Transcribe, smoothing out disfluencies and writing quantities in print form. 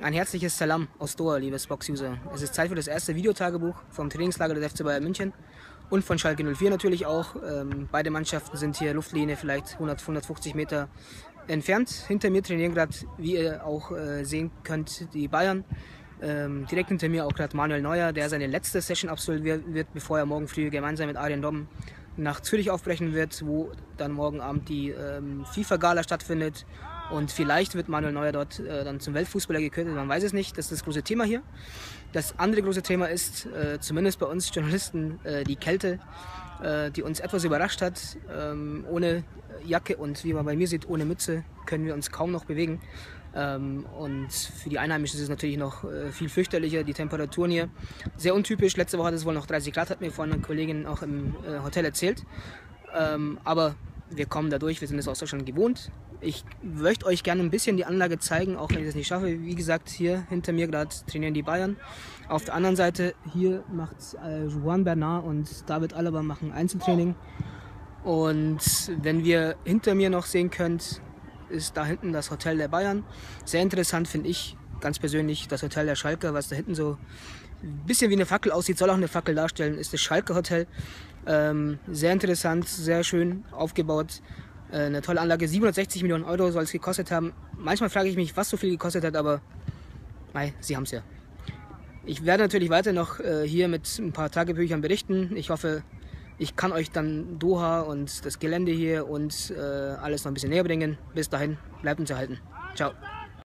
Ein herzliches Salam aus Doha, liebes Box-User. Es ist Zeit für das erste Videotagebuch vom Trainingslager des FC Bayern München und von Schalke 04 natürlich auch. Beide Mannschaften sind hier Luftlinie vielleicht 100-150 Meter entfernt. Hinter mir trainieren gerade, wie ihr auch sehen könnt, die Bayern. Direkt hinter mir auch gerade Manuel Neuer, der seine letzte Session absolvieren wird, bevor er morgen früh gemeinsam mit Arjen Robben nach Zürich aufbrechen wird, wo dann morgen Abend die FIFA-Gala stattfindet. Und vielleicht wird Manuel Neuer dort dann zum Weltfußballer gekürt, man weiß es nicht. Das ist das große Thema hier. Das andere große Thema ist, zumindest bei uns Journalisten, die Kälte, die uns etwas überrascht hat. Ohne Jacke und wie man bei mir sieht, ohne Mütze können wir uns kaum noch bewegen. Und für die Einheimischen ist es natürlich noch viel fürchterlicher, die Temperaturen hier. Sehr untypisch, letzte Woche hat es wohl noch 30 Grad, hat mir vorhin eine Kollegin auch im Hotel erzählt. Aber wir kommen da durch, wir sind es auch so schon gewohnt. Ich möchte euch gerne ein bisschen die Anlage zeigen, auch wenn ich das nicht schaffe. Wie gesagt, hier hinter mir gerade trainieren die Bayern. Auf der anderen Seite hier macht Juan Bernat und David Alaba machen Einzeltraining. Und wenn wir hinter mir noch sehen könnt, ist da hinten das Hotel der Bayern. Sehr interessant finde ich ganz persönlich das Hotel der Schalke, was da hinten so ein bisschen wie eine Fackel aussieht, soll auch eine Fackel darstellen, ist das Schalke Hotel. Sehr interessant, sehr schön aufgebaut. Eine tolle Anlage, 760 Millionen Euro soll es gekostet haben. Manchmal frage ich mich, was so viel gekostet hat, aber nein, sie haben es ja. Ich werde natürlich weiter noch hier mit ein paar Tagebüchern berichten. Ich hoffe, ich kann euch dann Doha und das Gelände hier und alles noch ein bisschen näher bringen. Bis dahin, bleibt uns erhalten. Ciao.